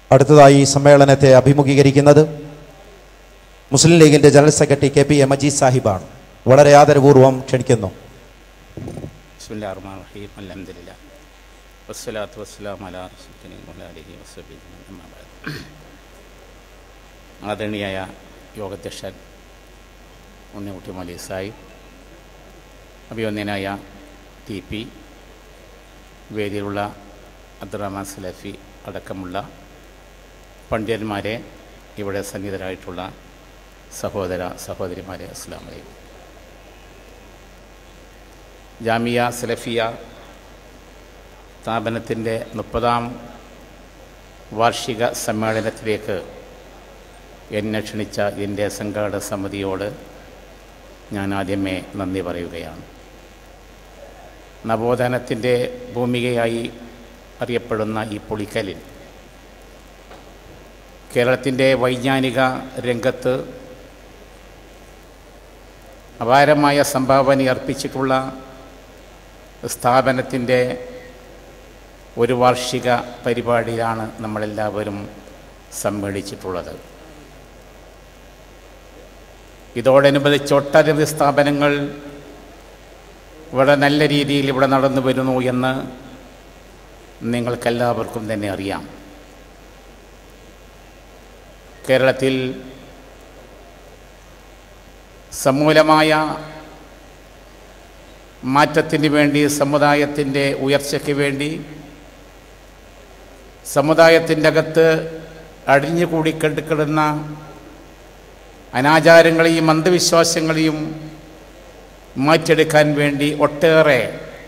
അടുത്തതായി സമ്മേളനത്തെ അഭിമുഖീകരിക്കുന്നത് മുസ്ലിം ലീഗിൻ്റെ general secretary KP A Majeed സാഹിബാണ്. വളരെ ആദരപൂർവ്വം ക്ഷണിക്കുന്നു. ബിസ്മില്ലാഹിർ റഹ്മാനിർ റഹീം. അൽഹംദുലില്ലാഹ് വസ്സലാത്തു വസ്സലാമു അലാ റസൂലില്ലാഹി വഅലിഹി വസഹ്ബിഹി അമ്മാ ബഅദ്. ആദരണീയായ യോഗാധ്യക്ഷൻ ഉണ്ണിക്കുട്ടി മൗലവി സാഹിബ്, അഭിവന്ദനായ TP, വേദിയിലുള്ള അബ്ദുറഹ്മാൻ സലഫി അടക്കമുള്ള പണ്ഡിതന്മാരെ, ഇവിടെ സന്നിഹിതരായിട്ടുള്ള സഹോദര സഹോദരിമാരെ, അസ്സലാമു അലൈക്കും. ജാമിയ സലഫിയ സ്ഥാപനത്തിൻ്റെ 30ാം വാർഷിക സമ്മേളനത്തിലേക്ക് എന്നെ ക്ഷണിച്ച ഇതിൻ്റെ സംഘാടക സമിതിയോട് ഞാൻ ആദ്യമേ നന്ദി പറയുകയാണ്. നവോത്ഥാനത്തിൻ്റെ ഭൂമികയായി അറിയപ്പെടുന്ന ഈ പുളിക്കലിൽ കേരളത്തിൻ്റെ വൈജ്ഞാനിക രംഗത്ത് അപാരമായ സംഭാവന അർപ്പിച്ചിട്ടുള്ള സ്ഥാപനത്തിൻ്റെ ഒരു വാർഷിക പരിപാടിയിലാണ് നമ്മളെല്ലാവരും സമ്മേളിച്ചിട്ടുള്ളത്. ഇതോടനുബന്ധിച്ച് ഒട്ടനവധി സ്ഥാപനങ്ങൾ ഇവിടെ നല്ല രീതിയിൽ ഇവിടെ നടന്നു വരുന്നു എന്ന് നിങ്ങൾക്കെല്ലാവർക്കും തന്നെ അറിയാം. കേരളത്തിൽ സമൂലമായ മാറ്റത്തിന് വേണ്ടി, സമുദായത്തിൻ്റെ ഉയർച്ചയ്ക്ക് വേണ്ടി, സമുദായത്തിൻ്റെ അകത്ത് അടിഞ്ഞുകൂടി കിടക്കുന്ന അനാചാരങ്ങളെയും അന്ധവിശ്വാസങ്ങളെയും മാറ്റിയെടുക്കാൻ വേണ്ടി ഒട്ടേറെ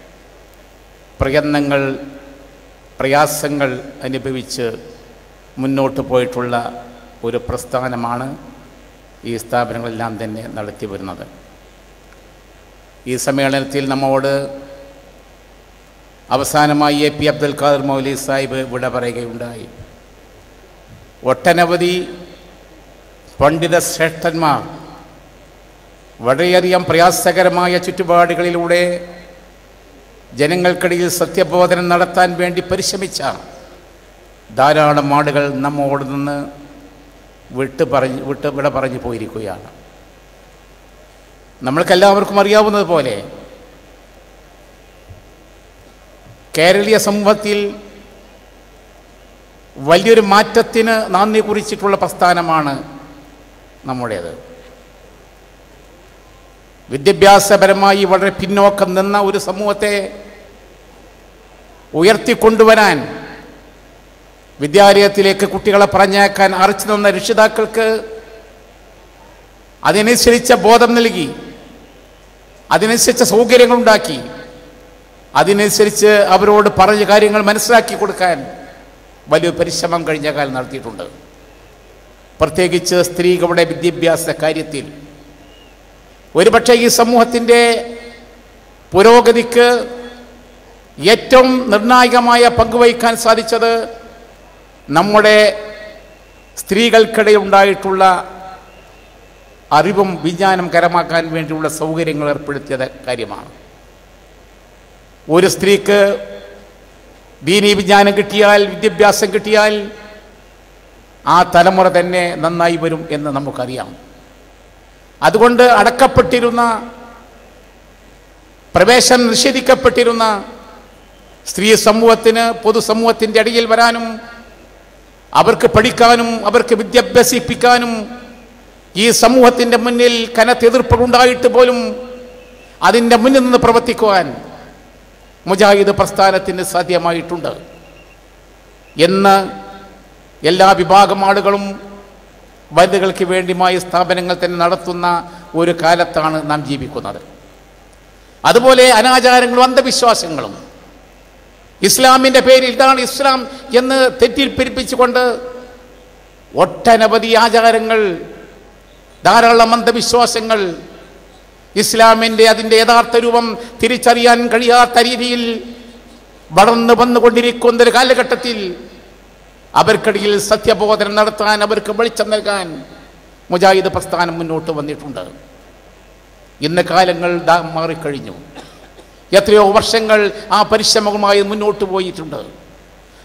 പ്രയാസങ്ങൾ അനുഭവിച്ച് മുന്നോട്ട് പോയിട്ടുള്ള ഒരു പ്രസ്ഥാനമാണ് ഈ സ്ഥാപനങ്ങളെല്ലാം തന്നെ നടത്തി വരുന്നത്. ഈ സമ്മേളനത്തിൽ നമ്മോട് അവസാനമായി AP അബ്ദുൽ ഖാദർ മൗലവി സാഹിബ് വിട പറയുകയുണ്ടായി. ഒട്ടനവധി പണ്ഡിത ശ്രേഷ്ഠന്മാർ വളരെയധികം പ്രയാസകരമായ ചുറ്റുപാടുകളിലൂടെ ജനങ്ങൾക്കിടയിൽ സത്യബോധനം നടത്താൻ വേണ്ടി പരിശ്രമിച്ച ധാരാളം ആളുകൾ നമ്മോട് നിന്ന് വിട പറഞ്ഞു പോയിരിക്കുകയാണ്. നമ്മൾക്കെല്ലാവർക്കും അറിയാവുന്നതുപോലെ കേരളീയ സമൂഹത്തിൽ വലിയൊരു മാറ്റത്തിന് നാന്ദി കുറിച്ചിട്ടുള്ള പ്രസ്ഥാനമാണ് നമ്മുടേത്. വിദ്യാഭ്യാസപരമായി വളരെ പിന്നോക്കം നിന്ന ഒരു സമൂഹത്തെ ഉയർത്തിക്കൊണ്ടുവരാൻ, വിദ്യാലയത്തിലേക്ക് കുട്ടികളെ പറഞ്ഞേക്കാൻ അറച്ചു നിന്ന രക്ഷിതാക്കൾക്ക് അതിനനുസരിച്ച ബോധം നൽകി, അതിനനുസരിച്ച സൗകര്യങ്ങളുണ്ടാക്കി, അതിനനുസരിച്ച് അവരോട് പറഞ്ഞ കാര്യങ്ങൾ മനസ്സിലാക്കി കൊടുക്കാൻ വലിയ പരിശ്രമം കഴിഞ്ഞ കാലം നടത്തിയിട്ടുണ്ട്. പ്രത്യേകിച്ച് സ്ത്രീകളുടെ വിദ്യാഭ്യാസ കാര്യത്തിൽ ഒരുപക്ഷെ ഈ സമൂഹത്തിൻ്റെ പുരോഗതിക്ക് ഏറ്റവും നിർണായകമായ പങ്കുവഹിക്കാൻ സാധിച്ചത് നമ്മുടെ സ്ത്രീകൾക്കിടയിൽ ഉണ്ടായിട്ടുള്ള അറിവും വിജ്ഞാനം കരമാക്കാൻ വേണ്ടിയുള്ള സൗകര്യങ്ങൾ ഏർപ്പെടുത്തിയ കാര്യമാണ്. ഒരു സ്ത്രീക്ക് ദീനീ വിജ്ഞാനം കിട്ടിയാൽ, വിദ്യാഭ്യാസം കിട്ടിയാൽ ആ തലമുറ തന്നെ നന്നായി വരും എന്ന് നമുക്കറിയാം. അതുകൊണ്ട് അടക്കപ്പെട്ടിരുന്ന, പ്രവേശനം നിഷേധിക്കപ്പെട്ടിരുന്ന സ്ത്രീ സമൂഹത്തിന് പൊതുസമൂഹത്തിൻ്റെ ഇടയിൽ വരാനും, അവർക്ക് പഠിക്കാനും, അവർക്ക് വിദ്യാഭ്യസിപ്പിക്കാനും ഈ സമൂഹത്തിൻ്റെ മുന്നിൽ കനത്ത എതിർപ്പുണ്ടായിട്ട് പോലും അതിൻ്റെ മുന്നിൽ നിന്ന് പ്രവർത്തിക്കുവാൻ മുജാഹിദ് പ്രസ്ഥാനത്തിന് സാധ്യമായിട്ടുണ്ട് എന്ന് എല്ലാ വിഭാഗം ആളുകളും വനിതകൾക്ക് വേണ്ടിയുമായി സ്ഥാപനങ്ങൾ തന്നെ നടത്തുന്ന ഒരു കാലത്താണ് നാം ജീവിക്കുന്നത്. അതുപോലെ അനാചാരങ്ങളും അന്ധവിശ്വാസങ്ങളും ഇസ്ലാമിൻ്റെ പേരിൽ ഇതാണ് ഇസ്ലാം എന്ന് തെറ്റിദ്ധരിപ്പിച്ചുകൊണ്ട് ഒട്ടനവധി ആചാരങ്ങൾ, ധാരാളം അന്ധവിശ്വാസങ്ങൾ, ഇസ്ലാമിൻ്റെ അതിൻ്റെ യഥാർത്ഥ രൂപം തിരിച്ചറിയാൻ കഴിയാത്ത രീതിയിൽ വളർന്നു വന്നുകൊണ്ടിരിക്കുന്ന ഒരു കാലഘട്ടത്തിൽ അവർക്കിടയിൽ സത്യബോധനം നടത്താൻ, അവർക്ക് വെളിച്ചം നൽകാൻ മുജാഹിദ് പ്രസ്ഥാനം മുന്നോട്ട് വന്നിട്ടുണ്ട്. ഇന്ന് കാലങ്ങൾ മാറിക്കഴിഞ്ഞു. എത്രയോ വർഷങ്ങൾ ആ പരിശ്രമങ്ങളുമായി മുന്നോട്ട് പോയിട്ടുണ്ട്.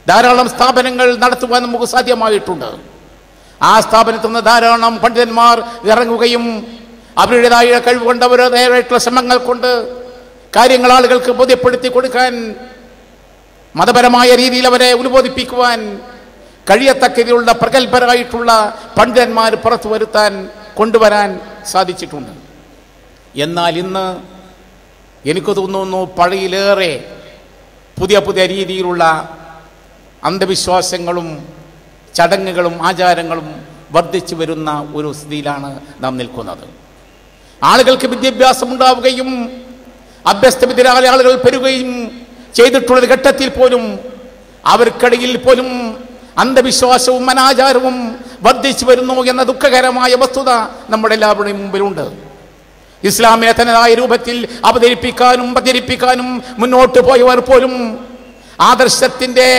ധാരാളം സ്ഥാപനങ്ങൾ നടത്തുവാൻ നമുക്ക് സാധ്യമായിട്ടുണ്ട്. ആ സ്ഥാപനത്തിൽ നിന്ന് ധാരാളം പണ്ഡിതന്മാർ ഇറങ്ങുകയും അവരുടേതായ കഴിവ് കൊണ്ട് അവരുടേതായിട്ടുള്ള ശ്രമങ്ങൾ കൊണ്ട് കാര്യങ്ങൾ ആളുകൾക്ക് ബോധ്യപ്പെടുത്തി കൊടുക്കാൻ, മതപരമായ രീതിയിൽ അവരെ ഉത്ബോധിപ്പിക്കുവാൻ കഴിയത്തക്കതിലുള്ള പ്രഗത്ഭരായിട്ടുള്ള പണ്ഡിതന്മാർ പുറത്തു കൊണ്ടുവരാൻ സാധിച്ചിട്ടുണ്ട്. എന്നാൽ ഇന്ന് എനിക്ക് തോന്നുന്നു പഴയയിലേറെ പുതിയ പുതിയ രീതിയിലുള്ള അന്ധവിശ്വാസങ്ങളും ചടങ്ങുകളും ആചാരങ്ങളും വർദ്ധിച്ചു വരുന്ന ഒരു സ്ഥിതിയിലാണ് നാം നിൽക്കുന്നത്. ആളുകൾക്ക് വിദ്യാഭ്യാസം ഉണ്ടാവുകയും അഭ്യസ്തവിദ്യരായ ആളുകൾ പെരുകയും ചെയ്തിട്ടുള്ളൊരു ഘട്ടത്തിൽ പോലും അവർക്കിടയിൽ പോലും അന്ധവിശ്വാസവും അനാചാരവും വർദ്ധിച്ചു വരുന്നു എന്ന ദുഃഖകരമായ വസ്തുത നമ്മുടെ എല്ലാവരുടെയും മുമ്പിലുണ്ട്. ഇസ്ലാമിനെ തനതായ രൂപത്തിൽ അവതരിപ്പിക്കാനും പ്രചരിപ്പിക്കാനും മുന്നോട്ട് പോയവർ പോലും ആദർശത്തിന്റെ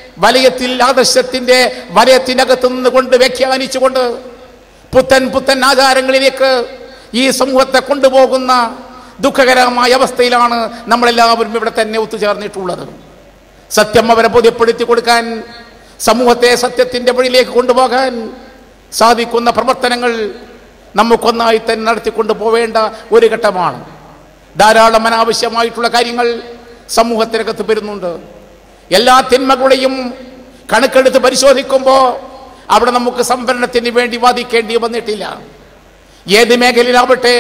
വലയത്തിനകത്ത് നിന്നുകൊണ്ട് വ്യാഖ്യാനിച്ചുകൊണ്ട് പുത്തൻ ആചാരങ്ങളിലേക്ക് ഈ സമൂഹത്തെ കൊണ്ടുപോകുന്ന ദുഃഖകരമായ അവസ്ഥയിലാണ് നമ്മളെല്ലാവരും ഇവിടെ തന്നെ ഒത്തുചേർന്നിട്ടുള്ളത്. സത്യം അവരെ ബോധ്യപ്പെടുത്തി കൊടുക്കാൻ, സമൂഹത്തെ സത്യത്തിന്റെ വഴിയിലേക്ക് കൊണ്ടുപോകാൻ സാധിക്കുന്ന പ്രവർത്തനങ്ങൾ നമുക്കൊന്നായി തന്നെ നടത്തിക്കൊണ്ടു പോവേണ്ട ഒരു ഘട്ടമാണ്. ധാരാളം അനാവശ്യമായിട്ടുള്ള കാര്യങ്ങൾ സമൂഹത്തിനകത്ത് വരുന്നുണ്ട്. എല്ലാ തിന്മകളുടെയും കണക്കെടുത്ത് പരിശോധിക്കുമ്പോൾ അവിടെ നമുക്ക് സംവരണത്തിന് വേണ്ടി വാദിക്കേണ്ടി വന്നിട്ടില്ല. ഏത് മേഖലയിലാവട്ടെ,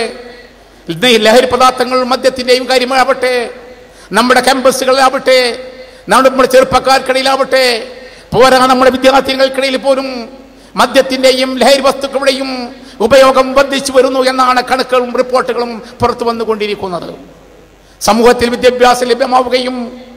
ലഹരി പദാർത്ഥങ്ങൾ മദ്യത്തിൻ്റെയും കാര്യമാവട്ടെ, നമ്മുടെ ക്യാമ്പസുകളിലാവട്ടെ, നമ്മുടെ ചെറുപ്പക്കാർക്കിടയിലാവട്ടെ, പോരാ നമ്മുടെ വിദ്യാർത്ഥികൾക്കിടയിൽ പോലും മദ്യത്തിൻ്റെയും ലഹരി വസ്തുക്കളുടെയും ഉപയോഗം വർദ്ധിച്ചു വരുന്നു എന്നാണ് കണക്കുകളും റിപ്പോർട്ടുകളും പുറത്തു വന്നുകൊണ്ടിരിക്കുന്നത്. സമൂഹത്തിൽ വിദ്യാഭ്യാസം ലഭ്യമാവുകയും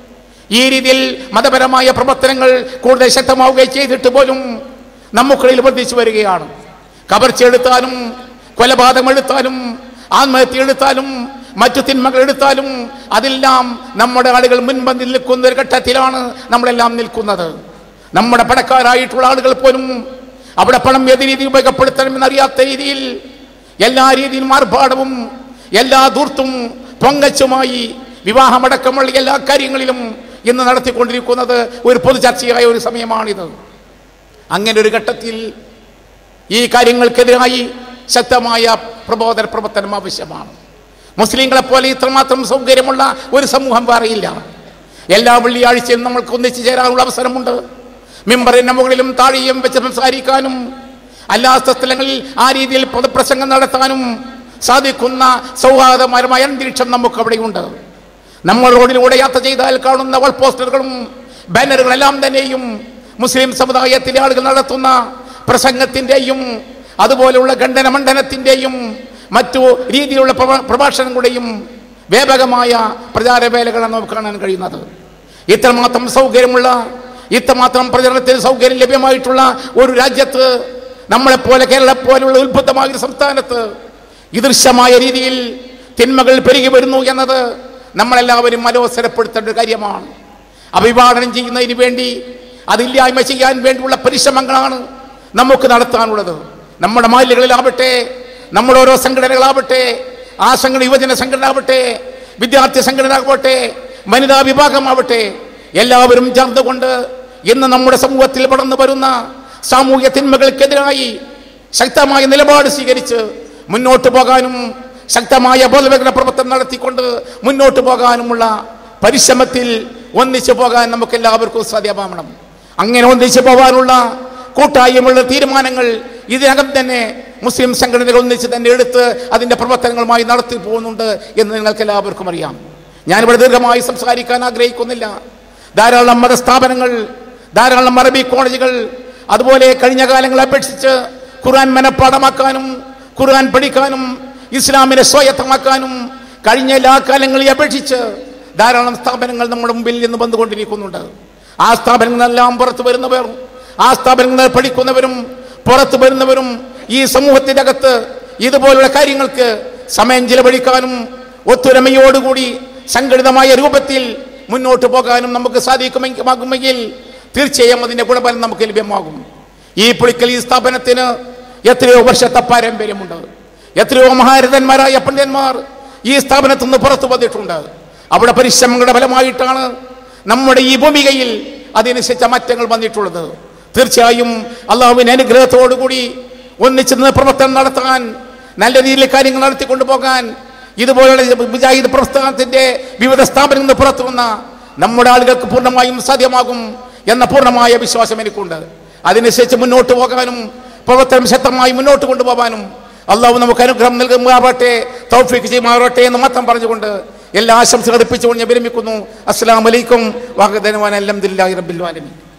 ഈ രീതിയിൽ മതപരമായ പ്രവർത്തനങ്ങൾ കൂടുതൽ ശക്തമാവുകയും ചെയ്തിട്ട് പോലും നമുക്കിടയിൽ വർദ്ധിച്ചു വരികയാണ്. കവർച്ച എടുത്താലും, കൊലപാതകം എടുത്താലും, ആത്മഹത്യ എടുത്താലും, മറ്റു തിന്മകൾ എടുത്താലും അതെല്ലാം നമ്മുടെ ആളുകൾ മുൻപന്തിൽ നിൽക്കുന്ന ഒരു ഘട്ടത്തിലാണ് നമ്മളെല്ലാം നിൽക്കുന്നത്. നമ്മുടെ പണക്കാരായിട്ടുള്ള ആളുകൾ പോലും അവിടെ പണം ഏത് രീതിയിൽ ഉപയോഗപ്പെടുത്തണമെന്നറിയാത്ത രീതിയിൽ എല്ലാ രീതിയിലും ആർഭാടവും എല്ലാ ധൂർത്തും പൊങ്കച്ചുമായി വിവാഹമടക്കമുള്ള എല്ലാ കാര്യങ്ങളിലും ഇന്ന് നടത്തിക്കൊണ്ടിരിക്കുന്നത് ഒരു പൊതു ചർച്ചയായ ഒരു സമയമാണിത്. അങ്ങനെ ഒരു ഘട്ടത്തിൽ ഈ കാര്യങ്ങൾക്കെതിരായി ശക്തമായ പ്രബോധന പ്രവർത്തനം ആവശ്യമാണ്. മുസ്ലിങ്ങളെപ്പോലെ ഇത്രമാത്രം സൗകര്യമുള്ള ഒരു സമൂഹം വേറെയില്ല. എല്ലാ വെള്ളിയാഴ്ചയും നമ്മൾക്ക് ഒന്നിച്ചു ചേരാനുള്ള അവസരമുണ്ട്. മിമ്പറിന്റെ മുകളിലും താഴെയും വെച്ച് സംസാരിക്കാനും അല്ലാത്ത സ്ഥലങ്ങളിൽ ആ രീതിയിൽ പ്രസംഗം നടത്താനും സാധിക്കുന്ന സൗഹാർദ്ദപരമായ അന്തരീക്ഷം നമുക്ക് അവിടെയുണ്ട്. നമ്മൾ റോഡിലൂടെ യാത്ര ചെയ്താൽ കാണുന്ന വാൾ പോസ്റ്ററുകളും ബാനറുകളെല്ലാം തന്നെയും മുസ്ലിം സമുദായത്തിലെ ആളുകൾ നടത്തുന്ന പ്രസംഗത്തിൻ്റെയും അതുപോലെയുള്ള ഖണ്ഡനമണ്ഡനത്തിൻ്റെയും മറ്റു രീതിയിലുള്ള പ്രഭാഷണങ്ങളുടെയും വ്യാപകമായ പ്രചാരവേലകളാണ് നമുക്ക് കാണാൻ കഴിയുന്നത്. ഇത്രമാത്രം സൗകര്യമുള്ള, ഇത്രമാത്രം പ്രചരണത്തിന് സൗകര്യം ലഭ്യമായിട്ടുള്ള ഒരു രാജ്യത്ത്, നമ്മളെപ്പോലെ കേരളപ്പോലുള്ള ഉത്ഭുതമായ ഒരു സംസ്ഥാനത്ത് ഇദൃശ്യമായ രീതിയിൽ തിന്മകൾ പെരുകി വരുന്നു എന്നത് നമ്മളെല്ലാവരും അലോസരപ്പെടുത്തേണ്ട ഒരു കാര്യമാണ്. അഭിവാദനം ചെയ്യുന്നതിന് വേണ്ടി, അതില്ലായ്മ ചെയ്യാൻ വേണ്ടിയുള്ള പരിശ്രമങ്ങളാണ് നമുക്ക് നടത്താനുള്ളത്. നമ്മുടെ മാലികളിലാവട്ടെ, നമ്മുടെ ഓരോ സംഘടനകളാവട്ടെ, ആ സംഘടന യുവജന സംഘടന ആവട്ടെ, വിദ്യാർത്ഥി സംഘടന ആവട്ടെ, വനിതാ വിഭാഗമാവട്ടെ, എല്ലാവരും ചേർന്നുകൊണ്ട് ഇന്ന് നമ്മുടെ സമൂഹത്തിൽ വളർന്നു വരുന്ന സാമൂഹ്യ തിന്മകൾക്കെതിരായി ശക്തമായ നിലപാട് സ്വീകരിച്ച് മുന്നോട്ട് പോകാനും ശക്തമായ ബോധവൽക്കരണ പ്രവർത്തനം നടത്തിക്കൊണ്ട് മുന്നോട്ട് പോകാനുമുള്ള പരിശ്രമത്തിൽ ഒന്നിച്ചു പോകാൻ നമുക്ക് എല്ലാവർക്കും സാധ്യമാവണം. അങ്ങനെ ഒന്നിച്ചു പോകാനുള്ള കൂട്ടായ്മയുള്ള തീരുമാനങ്ങൾ ഇതിനകം തന്നെ മുസ്ലിം സംഘടനകൾ ഒന്നിച്ച് തന്നെ എടുത്ത് അതിൻ്റെ പ്രവർത്തനങ്ങളുമായി നടത്തി പോകുന്നുണ്ട് എന്ന് നിങ്ങൾക്ക് എല്ലാവർക്കും അറിയാം. ഞാനിവിടെ ദീർഘമായി സംസാരിക്കാൻ ആഗ്രഹിക്കുന്നില്ല. ധാരാളം മതസ്ഥാപനങ്ങൾ, ധാരാളം അറബി കോളേജുകൾ, അതുപോലെ കഴിഞ്ഞ കാലങ്ങളെ അപേക്ഷിച്ച് ഖുർആൻ മനഃപ്പാഠമാക്കാനും ഖുർആൻ പഠിക്കാനും ഇസ്ലാമിനെ സ്വായത്തമാക്കാനും കഴിഞ്ഞ എല്ലാ കാലങ്ങളെ അപേക്ഷിച്ച് ധാരാളം സ്ഥാപനങ്ങൾ നമ്മുടെ മുമ്പിൽ നിന്ന് വന്നുകൊണ്ടിരിക്കുന്നുണ്ട്. ആ സ്ഥാപനങ്ങളെല്ലാം പുറത്തു വരുന്നവർ, ആ സ്ഥാപനങ്ങൾ പഠിക്കുന്നവരും പുറത്തു വരുന്നവരും ഈ സമൂഹത്തിൻ്റെ അകത്ത് ഇതുപോലുള്ള കാര്യങ്ങൾക്ക് സമയം ചിലവഴിക്കാനും ഒത്തൊരുമയോടുകൂടി സംഘടിതമായ രൂപത്തിൽ മുന്നോട്ട് പോകാനും നമുക്ക് സാധിക്കുമെങ്കിൽ തീർച്ചയായും അതിൻ്റെ ഗുണഫലം നമുക്ക് ലഭ്യമാകും. ഈ പുളിക്കൽ ഈ സ്ഥാപനത്തിന് എത്രയോ വർഷത്തെ പാരമ്പര്യമുണ്ട്. എത്രയോ മഹാരഥന്മാരായ പണ്ഡിതന്മാർ ഈ സ്ഥാപനത്തിൽ നിന്ന് പുറത്തു വന്നിട്ടുണ്ട്. അവിടെ പരിശ്രമങ്ങളുടെ ഫലമായിട്ടാണ് നമ്മുടെ ഈ ഭൂമികയിൽ അതിനനുസരിച്ച മാറ്റങ്ങൾ വന്നിട്ടുള്ളത്. തീർച്ചയായും അള്ളാഹുവിന്റെ അനുഗ്രഹത്തോടുകൂടി ഒന്നിച്ച് നിന്ന് പ്രവർത്തനം നടത്താൻ, നല്ല രീതിയിൽ കാര്യങ്ങൾ നടത്തിക്കൊണ്ടു പോകാൻ ഇതുപോലുള്ള മുജാഹിദ് പ്രസ്ഥാനത്തിന്റെ വിവിധ സ്ഥാപനങ്ങളിൽ നിന്ന് പുറത്തു വന്ന നമ്മുടെ ആളുകൾക്ക് പൂർണ്ണമായും സാധ്യമാകും എന്ന പൂർണ്ണമായ വിശ്വാസം എനിക്കുണ്ട്. അതിനനുസരിച്ച് മുന്നോട്ട് പോകാനും പ്രവർത്തനം ശക്തമായി മുന്നോട്ട് കൊണ്ടുപോകാനും അള്ളാഹു നമുക്ക് അനുഗ്രഹം നൽകുമാറാട്ടെ, തൗഫീഖ് ചെയ്യുമാറാട്ടെ എന്ന് മാത്രം പറഞ്ഞുകൊണ്ട് എല്ലാ ആശംസകൾ അർപ്പിച്ചുകൊണ്ട് ഞാൻ വിരമിക്കുന്നു. അസ്സലാമു അലൈക്കും വറഹ്മത്തുള്ളാഹി വബറകാതുഹു. അൽഹംദുലില്ലാഹി റബ്ബിൽ ആലമീൻ.